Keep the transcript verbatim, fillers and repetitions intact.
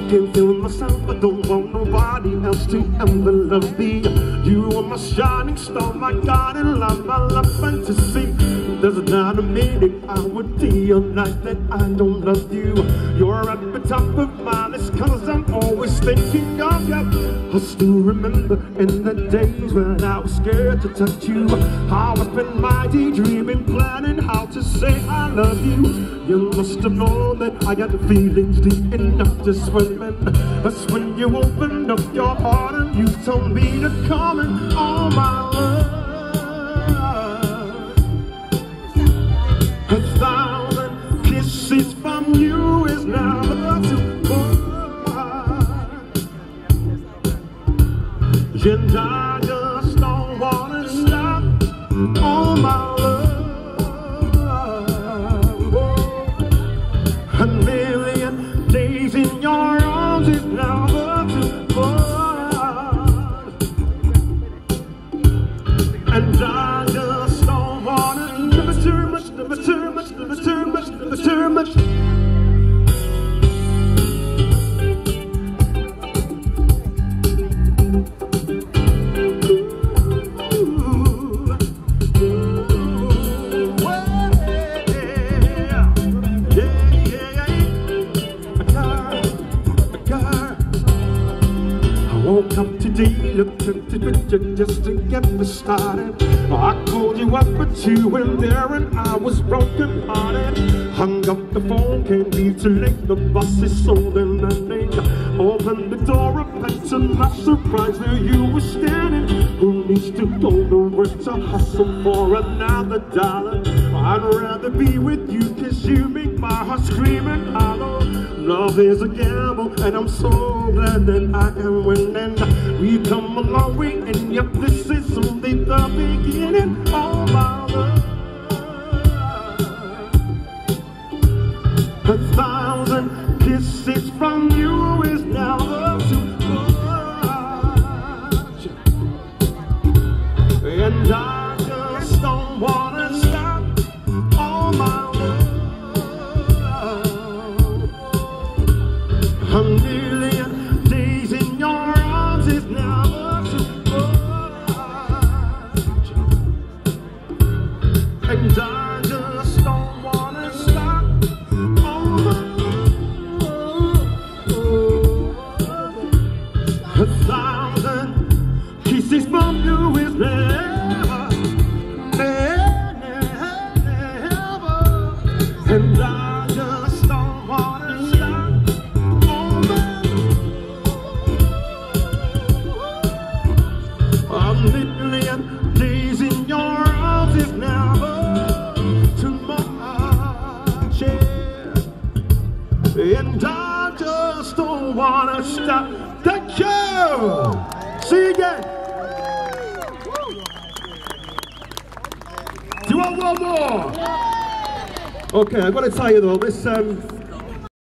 can feel myself, I don't want nobody else to ever love me. You are my shining star, my guiding light, my love fantasy. There's not a minute I would feel like that I don't love you. You're at the top of my list, cause I'm always thinking of you. I still remember in the days when I was scared to touch you, how I spent my day dreaming, planning how to say I love you. You must have known that I got the feelings deep enough to swim in. That's when you opened up your heart and you told me to come in. All my love, a thousand kisses from you is never too much. And I just don't wanna stop. All my love, a million days in your arms is never too much. And I just don't wanna, never too much, never too much, never too much, never too much. Woke up today, looked at the picture just to get me started. I called you up but you weren't there and I was broken hearted. Hung up the phone, can't be too late, the bus is sold and I think opened the door up and to my surprise there you were standing. Who needs to go nowhere to hustle for another dollar? I'd rather be with you cause you make my heart scream and hollow. Love is a gamble and I'm so glad that I am winning. We come a long way and yet this is only the beginning. All my love, a thousand kisses from you is never too much. And I just don't wanna stop. All my love, a million days in your arms is never too much. And I just don't wanna stop. All my love, a thousand kisses from you is never, never, never. And I just don't wanna stop. All my a million days in your arms is never too much, yeah. And I just don't wanna stop. Thank you. See you again. Do you want one more? Okay, I've got to tell you though, this um.